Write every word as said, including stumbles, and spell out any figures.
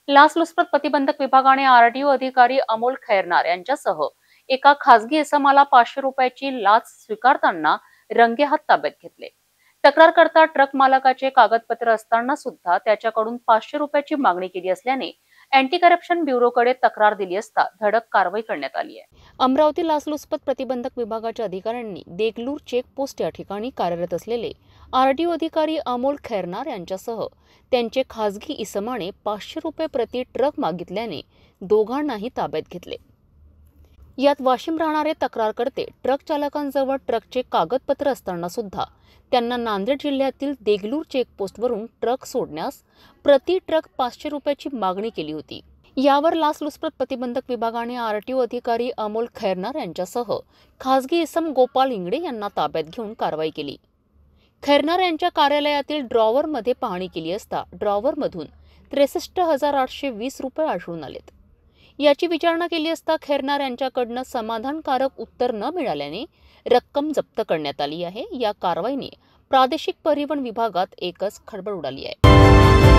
लाचलुचपत प्रतिबंधक विभागाने आरटीओ अधिकारी अमोल खैरनार यांच्यासह एका खासगी इसमाला पाचशे रुपयाची लाच स्वीकारताना रंगेहात ताब्यात घेतले। तक्रारकर्ता ट्रक मालकाचे कागदपत्र असताना सुद्धा त्याच्याकडून पाचशे रुपयाची मागणी केली असल्याने अँटी करप्शन ब्युरोकडे तक्रार दिली असता धडक कारवाई करण्यात आली आहे। अमरावती लाचलुचपत प्रतिबंधक विभागाच्या अधिकाऱ्यांनी देगलूर चेक पोस्ट या ठिकाणी कार्यरत असलेले आरटीओ अधिकारी अमोल खैरनार यांच्यासह त्यांचे खासगी इसमाने पाचशे रुपये प्रति ट्रक मागितल्याने दोघांनाही ताब्यात घेतले। यात वाशिम राहणारे तक्रारकर्ते ट्रक चालकांजवळ ट्रकचे कागदपत्र असताना सुद्धा त्यांना नांदेड जिल्ह्यातील देगलूर चेकपोस्टवरून ट्रक सोडण्यास प्रति ट्रक पाचशे रुपयाची मागणी केली होती। यावर लाचलुचपत प्रतिबंधक विभागाने आरटीओ अधिकारी अमोल खैरनार यांच्यासह खासगी इसम गोपाल इंगडे यांना ताब्यात घेऊन कारवाई केली। खैरनार यांच्या कार्यालयातील ड्रॉवरमध्ये पाहणी केली असता ड्रॉवरमधून त्रेसष्ट हजार आठशे वीस रुपये आढळून आलेत। याची विचारणा केली असता खैरनार यांच्याकडनं समाधानकारक उत्तर न मिळाल्याने रक्कम जप्त करण्यात आली आहे। या कारवाईने प्रादेशिक परिवहन विभागात एकच खळबळ उडाली आहे।